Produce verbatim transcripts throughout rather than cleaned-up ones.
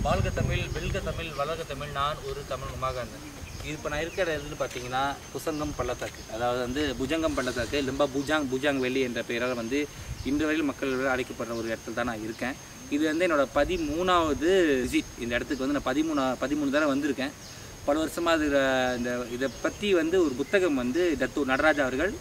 வாழ்க தமிழ், வெல்க தமிழ், வளர்க தமிழ். நான் ஒரு தமிழ் உமாகாந்தன். இது இப்போ நான் இருக்கிற இடத்துல பார்த்தீங்கன்னா புசங்கம் பள்ளத்தாக்கு, அதாவது வந்து புஜங்கம் பள்ளத்தாக்கு, லிம்பா பூஜாங் பூஜாங் வேலி என்ற பெயரால் வந்து இன்று வரையில் மக்கள் அழைக்கப்படுற ஒரு இடத்துல தான் நான் இருக்கேன். இது வந்து என்னோடய பதிமூணாவது விசிட். இந்த இடத்துக்கு வந்து நான் பதிமூணா பதிமூணு தடவை வந்திருக்கேன். பல வருஷமாக அது இந்த இதை பற்றி வந்து ஒரு புத்தகம் வந்து டத்தூர் நடராஜா அவர்கள்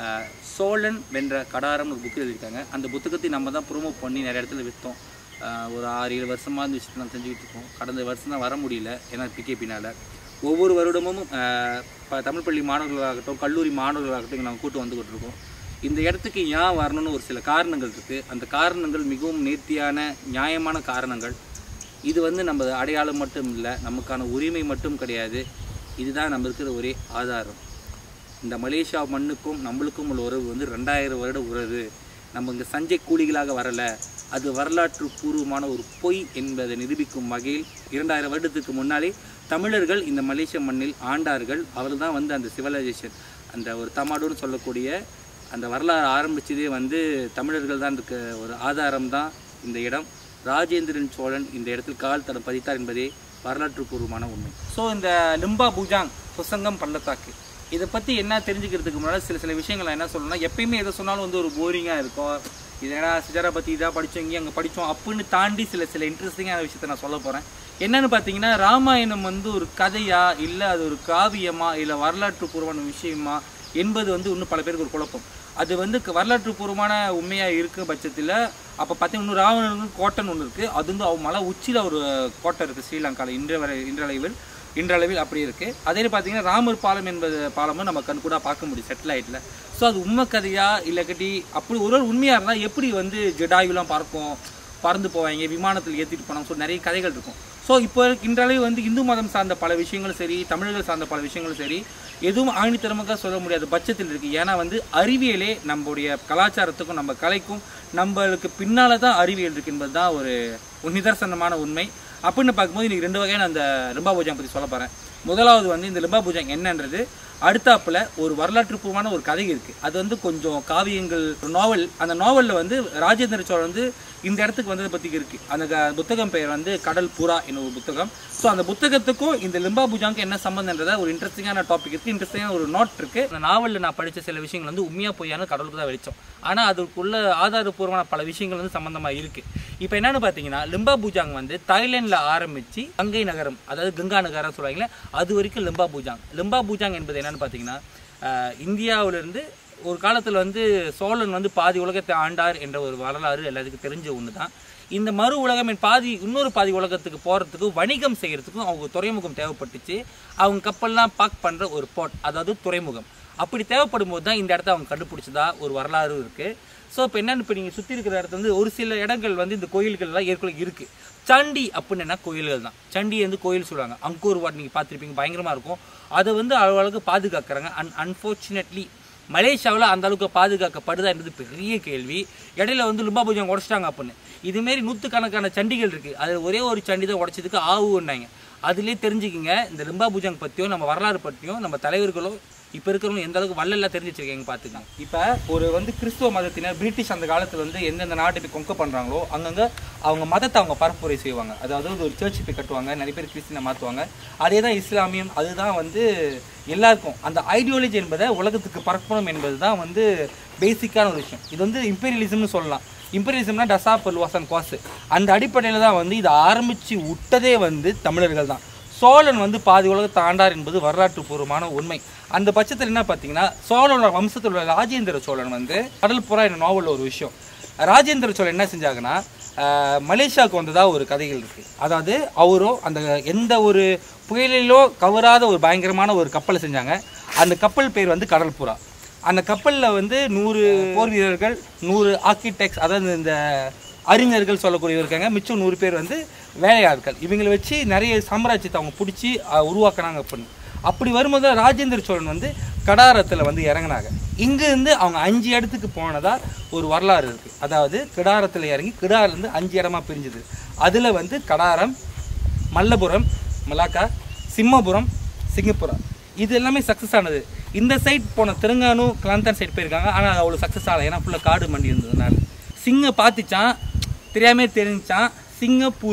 சோழன் வென்ற கடாரம்னு ஒரு புக்கு எழுதியிருக்காங்க. அந்த புத்தகத்தை நம்ம தான் ப்ரொமோட் பண்ணி நிறைய இடத்துல விற்றோம். ஒரு ஆறு ஏழு வருஷமாக அந்த விஷயத்தை நான் செஞ்சுக்கிட்டு இருக்கோம். கடந்த வருஷம் தான் வர முடியல, ஏன்னா பிகேபினால். ஒவ்வொரு வருடமும் இப்போ தமிழ் பள்ளி மாணவர்களாகட்டும், கல்லூரி மாணவர்களாகட்டும் நாங்கள் கூட்டு வந்துக்கிட்டு இருக்கோம். இந்த இடத்துக்கு ஏன் வரணும்னு ஒரு சில காரணங்கள் இருக்குது. அந்த காரணங்கள் மிகவும் நேர்த்தியான நியாயமான காரணங்கள். இது வந்து நம்ம அடையாளம் மட்டும் இல்லை, நமக்கான உரிமை மட்டும் கிடையாது. இதுதான் நம்ம இருக்கிற ஒரே ஆதாரம். இந்த மலேசியா மண்ணுக்கும் நம்மளுக்கும் உள்ள உறவு வந்து ரெண்டாயிரம் வருட உறவு. நம்ம இங்கே சஞ்சை கூலிகளாக வரலை, அது வரலாற்று பூர்வமான ஒரு பொய் என்பதை நிரூபிக்கும் வகையில் இரண்டாயிரம் வருடத்துக்கு முன்னாலே தமிழர்கள் இந்த மலேசிய மண்ணில் ஆண்டார்கள். அவர் தான் வந்து அந்த சிவிலைசேஷன், அந்த ஒரு தமாடுன்னு சொல்லக்கூடிய அந்த வரலாறு ஆரம்பித்ததே வந்து தமிழர்கள் தான். இருக்க ஒரு ஆதாரம் தான் இந்த இடம். ராஜேந்திரன் சோழன் இந்த இடத்தில் கால் தடம் பதித்தார் என்பதே வரலாற்று பூர்வமான உண்மை. ஸோ இந்த லிம்பா பூஜாங் புசங்கம் பள்ளத்தாக்கு இதை பற்றி என்ன தெரிஞ்சுக்கிறதுக்கு முன்னாடி சில சில விஷயங்கள் நான் என்ன சொல்லணும்னா, எப்பயுமே எதை சொன்னாலும் வந்து ஒரு போரிங்காக இருக்கும். இது என்ன சிஜாரா பற்றி இதாக படித்தோம், இங்கே அங்கே படித்தோம் அப்படின்னு தாண்டி சில சில இன்ட்ரெஸ்டிங்கான விஷயத்தை நான் சொல்ல போகிறேன். என்னென்னு பார்த்தீங்கன்னா, ராமாயணம் வந்து ஒரு கதையா இல்லை அது ஒரு காவியமா இல்லை வரலாற்று பூர்வமான விஷயமா என்பது வந்து இன்னும் பல பேருக்கு ஒரு குழப்பம். அது வந்து வரலாற்று பூர்வமான உண்மையாக இருக்கும் பட்சத்தில் அப்போ பார்த்தீங்கன்னா இன்னும் ராவணனுக்கு கோட்டைன்னு ஒன்று இருக்குது. அது வந்து அவங்க மலை உச்சியில் ஒரு கோட்டை இருக்குது ஸ்ரீலங்காவில் இன்ற வரை இன்றளவில் இன்றளவில் அப்படி இருக்குது. அதே பார்த்தீங்கன்னா ராமர் பாலம் என்பது பாலமும் நம்ம கண் கூட பார்க்க முடியும் சேட்டலைட்டில். ஸோ அது உண்மை கதையா இல்லை கட்டி அப்படி ஒரு ஒரு உண்மையாக இருந்தால் எப்படி வந்து ஜெடாயுலாம் பார்க்கும் பறந்து போவாங்க, விமானத்தில் ஏற்றிட்டு போனாங்க. ஸோ நிறைய கதைகள் இருக்கும். ஸோ இப்போ இன்றளவு வந்து இந்து மதம் சார்ந்த பல விஷயங்களும் சரி, தமிழர்கள் சார்ந்த பல விஷயங்களும் சரி, எதுவும் ஆணித்தரமாக சொல்ல முடியாத பட்சத்தில் இருக்குது. ஏன்னா வந்து அறிவியலே நம்முடைய கலாச்சாரத்துக்கும் நம்ம கலைக்கும் நம்மளுக்கு பின்னால் தான் அறிவியல் இருக்குது என்பது தான் ஒரு நிதர்சனமான உண்மை. அப்படின்னு பார்க்கும்போது இன்றைக்கி ரெண்டு வகையான அந்த லிம்பா பூஜாங் பற்றி சொல்ல போகிறேன். முதலாவது வந்து இந்த லிம்பா பூஜாங் என்னன்றது, அடுத்தாப்பில் ஒரு வரலாற்று பூர்வமான ஒரு கதை இருக்குது. அது வந்து கொஞ்சம் காவியங்கள் நாவல். அந்த நாவலில் வந்து ராஜேந்திர சோழன் வந்து இந்த இடத்துக்கு வந்ததை பற்றி இருக்குது. அந்த புத்தகம் பெயர் வந்து கடல் புறா என்னும் ஒரு புத்தகம். ஸோ அந்த புத்தகத்துக்கும் இந்த லிம்பா பூஜாங்க்கு என்ன சம்மந்தன்றத ஒரு இன்ட்ரெஸ்டிங்கான டாபிக் இருக்குது, இன்ட்ரெஸ்டிங்கான ஒரு நோட் இருக்குது. அந்த நாவலில் நான் படித்த சில விஷயங்கள் வந்து உண்மையாக பொய்யான கடவுளுக்கு தான் வெளிச்சம். ஆனால் அதுக்குள்ள ஆதாரப்பூர்வமான பல விஷயங்கள் வந்து சம்மந்தமாக இருக்குது. இப்போ என்னென்னு பார்த்தீங்கன்னா, லிம்பா பூஜாங் வந்து தாய்லாண்டில் ஆரம்பித்து கங்கை நகரம், அதாவது கங்கா நகரம் சொல்லுவாங்களே, அது வரைக்கும் லிம்பா பூஜாங். லிம்பா பூஜாங் என்பது என்னென்னு பார்த்தீங்கன்னா, இந்தியாவிலிருந்து ஒரு காலத்தில் வந்து சோழன் வந்து பாதி உலகத்தை ஆண்டார் என்ற ஒரு வரலாறு எல்லாத்துக்கும் தெரிஞ்ச ஒன்று தான். இந்த மறு உலகம் பாதி இன்னொரு பாதி உலகத்துக்கு போகிறதுக்கும் வணிகம் செய்கிறதுக்கும் அவங்க துறைமுகம் தேவைப்பட்டுச்சு. அவங்க கப்பல்லாம் பார்க் பண்ணுற ஒரு போர்ட், அதாவது துறைமுகம். அப்படி தேவைப்படும் போது தான் இந்த இடத்த அவங்க கண்டுபிடிச்சதா ஒரு வரலாறு இருக்குது. ஸோ இப்போ என்னென்னு, இப்போ நீங்கள் சுற்றி இருக்கிற இடத்துல வந்து ஒரு சில இடங்கள் வந்து இந்த கோயில்கள்லாம் ஏற்கனவே இருக்குது. சண்டி அப்படின்னா கோயில்கள் தான். சண்டி வந்து கோயில் சொல்லுவாங்க. அங்கூர் வாட் நீங்கள் பார்த்துருப்பீங்க, பயங்கரமாக இருக்கும். அதை வந்து அளவுக்கு பாதுகாக்கிறாங்க. அன் அன்ஃபார்ச்சுனேட்லி மலேசியாவில் அந்த அளவுக்கு பாதுகாக்கப்படுதா என்பது பெரிய கேள்வி. இடையில வந்து லிம்பா பூஜாங் உடச்சிட்டாங்க அப்படின்னு. இதுமாரி நூற்றுக்கணக்கான சண்டிகள் இருக்குது. அதில் ஒரே ஒரு சண்டி தான் உடச்சதுக்கு ஆவுன்னாங்க. அதுலேயே தெரிஞ்சுக்கிங்க இந்த லிம்பா பூஜாங் பற்றியும் நம்ம வரலாறு பற்றியும் நம்ம தலைவர்களும் இப்போ இருக்கிறவங்க எந்த அளவுக்கு வல்லெல்லாம் தெரிஞ்சு வச்சுருக்கீங்க பார்த்துக்கலாம். இப்போ ஒரு வந்து கிறிஸ்துவ மதத்தினர் பிரிட்டிஷ் அந்த காலத்தில் வந்து எந்தெந்த நாட்டை போய் கொங்க பண்ணுறாங்களோ அங்கங்கே அவங்க மதத்தை அவங்க பரப்புரை செய்வாங்க. அதாவது ஒரு சர்ச் போய் கட்டுவாங்க, நிறைய பேர் கிறிஸ்டினை மாற்றுவாங்க. அதே தான் இஸ்லாமியம். அதுதான் வந்து எல்லாருக்கும் அந்த ஐடியாலஜி என்பதை உலகத்துக்கு பரப்பணும் என்பது தான் வந்து பேசிக்கான ஒரு விஷயம். இது வந்து இம்பீரியலிசம்னு சொல்லலாம். இம்பீரியலிசம்னா டசா பல்வாசன் குவாசு. அந்த அடிப்படையில் தான் வந்து இதை ஆரம்பித்து விட்டதே வந்து தமிழர்கள் தான். சோழன் வந்து பாதி உலகத்தை ஆண்டார் என்பது வரலாற்று பூர்வமான உண்மை. அந்த பட்சத்தில் என்ன பார்த்தீங்கன்னா, சோழனோட வம்சத்தில் உள்ள ராஜேந்திர சோழன் வந்து கடல் புறா என்ற நாவலில் ஒரு விஷயம், ராஜேந்திர சோழன் என்ன செஞ்சாங்கன்னா மலேசியாவுக்கு வந்ததாக ஒரு கதைகள் இருக்குது. அதாவது அவரோ அந்த எந்த ஒரு புயலிலோ கவராத ஒரு பயங்கரமான ஒரு கப்பலை செஞ்சாங்க. அந்த கப்பல் பேர் வந்து கடல் புறா. அந்த கப்பலில் வந்து நூறு போர் வீரர்கள், நூறு ஆர்கிடெக்ட்ஸ், அதாவது இந்த அறிஞர்கள் சொல்லக்கூடியவர் இருக்காங்க. மிச்சம் நூறு பேர் வந்து வேலையாட்கள். இவங்களை வச்சு நிறைய சாம்ராஜ்யத்தை அவங்க பிடிச்சி உருவாக்குனாங்க அப்படின்னு. அப்படி வரும்போது ராஜேந்திர சோழன் வந்து கடாரத்தில் வந்து இறங்கினாங்க. இங்கேருந்து அவங்க அஞ்சு இடத்துக்கு போனதாக ஒரு வரலாறு இருக்குது. அதாவது கிடாரத்தில் இறங்கி கிடாரிலேருந்து அஞ்சு இடமா பிரிஞ்சுது. அதில் வந்து கடாரம், மல்லபுரம், மலாக்கா, சிம்மபுரம், சிங்கப்புரம் இது எல்லாமே சக்ஸஸ் ஆனது. இந்த சைட் போன தெலுங்கானு கிளாந்தான் சைட் போயிருக்காங்க. ஆனால் அவ்வளோ சக்ஸஸ் ஆகலை, ஏன்னா ஃபுல்லாக காடு மண்டி இருந்ததுனால. சிங்கம் பார்த்துச்சான், தெரியாமே தெரிஞ்சான் சிங்கப்பூர்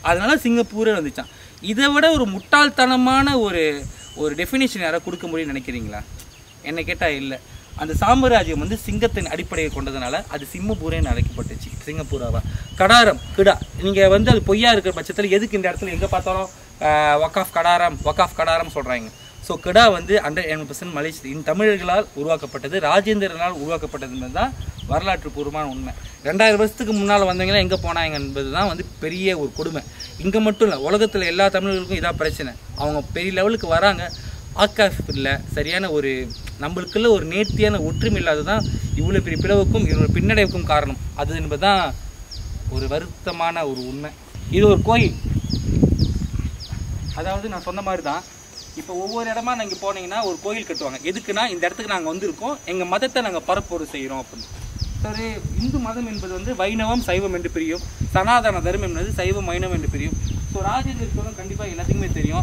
அதனால சிங்கப்பூரே வந்துச்சான். இதை விட ஒரு முட்டாள்தனமான ஒரு ஒரு டெஃபினேஷன் யாராவது கொடுக்க முடியும்னு நினைக்கிறீங்களா? என்னை கேட்டால் இல்லை. அந்த சாம்ராஜ்யம் வந்து சிங்கத்தின் அடிப்படையை கொண்டதுனால அது சிம்மபூரேன்னு அழைக்கப்பட்டுச்சு, சிங்கப்பூராவா. கடாரம் கிடா, நீங்கள் வந்து அது பொய்யா இருக்கிற பட்சத்தில் எதுக்கு இந்த இடத்துல எங்கே பார்த்தாலும் வக்காஃப் கடாரம் வக்காஃப் கடாரம் சொல்கிறாங்க. ஸோ கிடா வந்து ஹண்ட்ரட் எண்பது பர்சன்ட் மலேசிய இந்த தமிழர்களால் உருவாக்கப்பட்டது, ராஜேந்திரனால் உருவாக்கப்பட்டதுன்றது தான் வரலாற்று பூர்வமான உண்மை. ரெண்டாயிரம் வருஷத்துக்கு முன்னால் வந்தவங்களாம் எங்கே போனாங்க என்பது தான் வந்து பெரிய ஒரு கொடுமை. இங்கே மட்டும் இல்லை, உலகத்தில் எல்லா தமிழர்களுக்கும் இதான் பிரச்சனை. அவங்க பெரிய லெவலுக்கு வராங்க, ஆக்காஃப் இல்லை, சரியான ஒரு நம்மளுக்குள்ள ஒரு நேர்த்தியான ஒற்றுமை இல்லாத தான் இவ்வளோ பெரிய பிளவுக்கும் இவ்வளோ பின்னடைவுக்கும் காரணம். அது என்பது தான் ஒரு வருத்தமான ஒரு உண்மை. இது ஒரு கோயில், அதாவது நான் சொன்ன மாதிரி தான் இப்போ ஒவ்வொரு இடமா நீங்கள் போனீங்கன்னா ஒரு கோயில் கட்டுவாங்க. எதுக்குன்னா இந்த இடத்துக்கு நாங்கள் வந்திருக்கோம், எங்கள் மதத்தை நாங்கள் பரப்புரை செய்கிறோம் அப்படின்னு. சரி, இந்து மதம் என்பது வந்து வைணவம் சைவம் என்று பிரியும், சனாதன தர்மம் என்பது சைவம் வைணவம் என்று பிரியும். ஸோ ராஜேந்திர சோழன் கண்டிப்பாக எல்லாத்துக்குமே தெரியும்,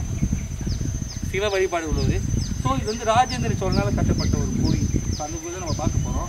சிவ வழிபாடு உள்ளது. ஸோ இது வந்து ராஜேந்திர சோழனால் கட்டப்பட்ட ஒரு கோயில். அந்த கோயில் நம்ம பார்க்க போகிறோம்.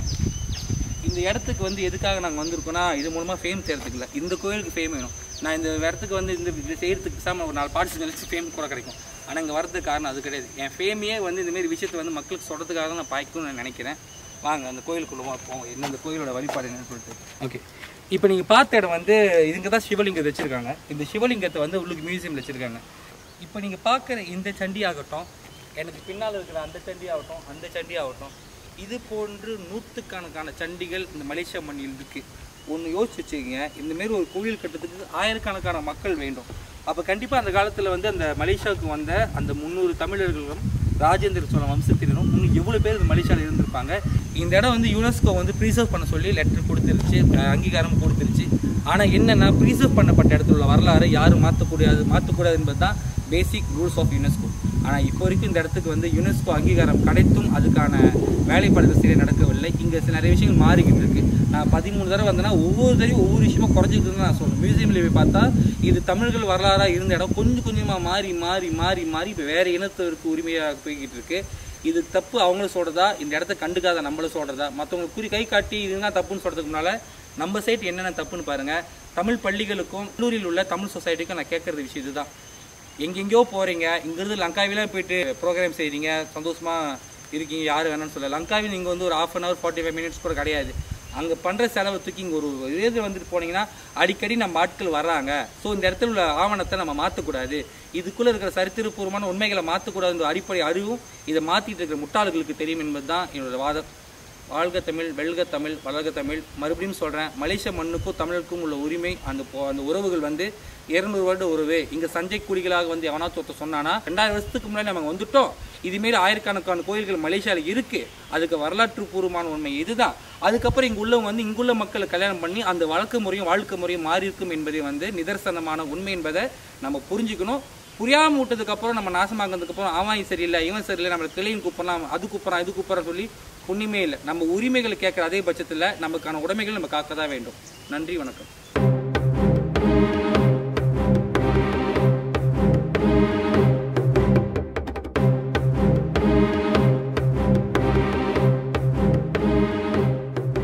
இந்த இடத்துக்கு வந்து எதுக்காக நாங்கள் வந்திருக்கோன்னா இது மூலமாக ஃபேம் செய்கிறதுக்கு இல்லை, இந்த கோயிலுக்கு ஃபேம் வேணும். நான் இந்த இடத்துக்கு வந்து இந்த இது செய்கிறதுக்கு சாம ஒரு நாலு பாட்டு நினச்சி ஃபேம் கூட கிடைக்கும். ஆனால் இங்கே வரதுக்கு காரணம் அது கிடையாது. என் ஃபேமையே வந்து இந்தமாரி விஷயத்தை வந்து மக்களுக்கு சொல்கிறதுக்காக தான் நான் பாய்க்கணும்னு நான் நினைக்கிறேன். வாங்க அந்த கோயிலுக்குள்ளே போவோம், என்ன இந்த கோயிலோட வழிபாடு என்னன்னு சொல்லிட்டு. ஓகே, இப்போ நீங்கள் பார்த்த இடம் வந்து இங்கே தான் சிவலிங்கத்தை வச்சுருக்காங்க. இந்த சிவலிங்கத்தை வந்து உள்ளுக்கு மியூசியமில் வச்சுருக்காங்க. இப்போ நீங்கள் பார்க்குற இந்த சண்டி ஆகட்டும், எனக்கு பின்னால் இருக்கிற அந்த சண்டி ஆகட்டும், அந்த சண்டி ஆகட்டும், இது போன்று நூற்றுக்கணக்கான சண்டிகள் இந்த மலேசியா மண்ணில் இருக்குது. ஒன்று யோசிச்சு வச்சுக்கோங்க, இந்தமாரி ஒரு கோவில் கட்டுறதுக்கு ஆயிரக்கணக்கான மக்கள் வேண்டும். அப்போ கண்டிப்பாக அந்த காலத்தில் வந்து அந்த மலேசியாவுக்கு வந்த அந்த முந்நூறு தமிழர்களும் ராஜேந்திர சோழ வம்சத்தினரும் இன்னும் எவ்வளோ பேர் இந்த மலேசியாவில் இருந்திருப்பாங்க. இந்த இடம் வந்து யுனெஸ்கோ வந்து ப்ரீசர்வ் பண்ண சொல்லி லெட்டர் கொடுத்துருச்சு, அங்கீகாரம் கொடுத்துருச்சு. ஆனால் என்னென்னா ப்ரீசர்வ் பண்ணப்பட்ட இடத்துல உள்ள வரலாறு யாரும் மாற்றக்கூடாது மாற்றக்கூடாது என்பது தான் பேசிக் ரூல்ஸ் ஆஃப் யுனெஸ்கோ. ஆனால் இப்போ வரைக்கும் இந்த இடத்துக்கு வந்து யுனெஸ்கோ அங்கீகாரம் கிடைத்தும் அதுக்கான வேலைப்பாடுகள் சரியாக நடக்கவில்லை. இங்கே சில நிறைய விஷயங்கள் மாறிக்கிட்டு இருக்குது. நான் பதிமூணு தடவை வந்தேன்னா ஒவ்வொரு தடவையும் ஒவ்வொரு விஷயமா குறைஞ்சிக்கிட்டு நான் சொல்லுவேன். மியூசியமில் போய் பார்த்தா இது தமிழர்கள் வரலாறாக இருந்த இடம் கொஞ்சம் கொஞ்சமாக மாறி மாறி மாறி மாறி இப்போ வேறு இனத்தவருக்கு உரிமையாக போய்கிட்டு இருக்கு. இது தப்பு அவங்களும் சொல்கிறதா, இந்த இடத்த கண்டுக்காத நம்மளும் சொல்கிறதா, மற்றவங்களுக்கு குறி கை காட்டி இதுதான் தப்புன்னு சொல்கிறதுக்கு முன்னால் நம்ம சைட் என்னென்ன தப்புன்னு பாருங்கள். தமிழ் பள்ளிகளுக்கும் கல்லூரியில் உள்ள தமிழ் சொசைட்டிக்கும் நான் கேட்குறது விஷயம் இதுதான். எங்கெங்கேயோ போகிறீங்க, இங்கேருந்து லங்காவிலாம் போயிட்டு ப்ரோக்ராம் செய்கிறீங்க, சந்தோஷமாக இருக்கீங்க, யார் வேணும்னு சொல்ல. லங்காவில் நீங்கள் வந்து ஒரு half an hour forty five minutes கூட கிடையாது. அங்கே பண்ணுற செலவு தூக்கி இங்கே ஒரு இது வந்துட்டு போனீங்கன்னா அடிக்கடி நம்ம ஆட்கள் வர்றாங்க. ஸோ இந்த இடத்துல உள்ள ஆவணத்தை நம்ம மாற்றக்கூடாது, இதுக்குள்ளே இருக்கிற சரித்திரபூர்வமான உண்மைகளை மாற்றக்கூடாதுன்ற அடிப்படை அறிவும் இதை மாற்றிட்டு இருக்கிற முட்டாள்களுக்கு தெரியும் என்பது தான் என்னோடய வாதம். வாழ்க தமிழ், வெல்க தமிழ், வளர்க தமிழ். மறுபடியும் சொல்கிறேன், மலேசிய மண்ணுக்கும் தமிழுக்கும் உள்ள உரிமை, அந்த அந்த உறவுகள் வந்து இருநூறு வருட உறவு. இங்கே சஞ்சை குடிகளாக வந்து எவனாச்சும் ஒருத்தர் சொன்னான்னா ரெண்டாயிரம் வருஷத்துக்கு முன்னாடி நம்ம வந்துட்டோம். இதுமாரி ஆயிரக்கணக்கான கோயில்கள் மலேசியாவில் இருக்குது. அதுக்கு வரலாற்று பூர்வமான உண்மை இதுதான். அதுக்கப்புறம் இங்கே உள்ளவங்க வந்து இங்குள்ள மக்களை கல்யாணம் பண்ணி அந்த வழக்கு முறையும் வாழ்க்கை முறையும் மாறி இருக்கும் என்பதை வந்து நிதர்சனமான உண்மை என்பதை நம்ம புரிஞ்சுக்கணும். புரியாமல் விட்டதுக்கப்புறம் நம்ம நாசமாகிறதுக்கப்புறம் அவன் சரியில்லை இவன் சரியில்லை நம்மளை கிளையும் கூப்பிடலாம், அது கூப்பிட்றான் இது கூப்பிட்றான்னு சொல்லி புண்ணியமே இல்லை. நம்ம உரிமைகளை கேட்குற அதே பட்சத்தில் நமக்கான உடைமைகள் நம்ம காக்க தான் வேண்டும். நன்றி, வணக்கம்.